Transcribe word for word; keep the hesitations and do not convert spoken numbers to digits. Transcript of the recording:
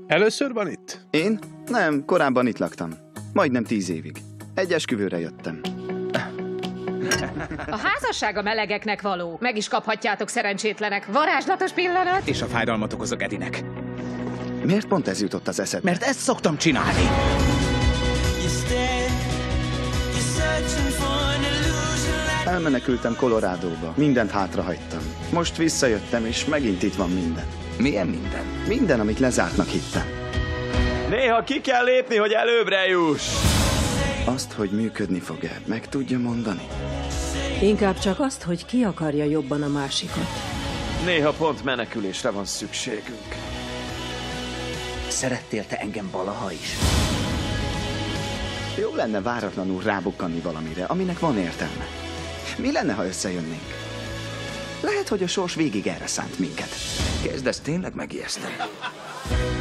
Először van itt? Én? Nem, korábban itt laktam. Majdnem tíz évig. Egy esküvőre jöttem. A házasság a melegeknek való. Meg is kaphatjátok, szerencsétlenek. Varázslatos pillanat. És a fájdalmat okozok Edinek. Miért pont ez jutott az eszedbe? Mert ezt szoktam csinálni. Elmenekültem Colorádóba. Mindent hátrahagytam. Most visszajöttem, és megint itt van minden. Milyen minden? Minden, amit lezártnak hittem. Néha ki kell lépni, hogy előbbre juss. Azt, hogy működni fog-e, meg tudja mondani? Inkább csak azt, hogy ki akarja jobban a másikat. Néha pont menekülésre van szükségünk. Szerettél te engem valaha is? Jó lenne váratlanul rábukkanni valamire, aminek van értelme. Mi lenne, ha összejönnénk? Lehet, hogy a sors végig erre szánt minket. Kezdesz tényleg megijeszteni.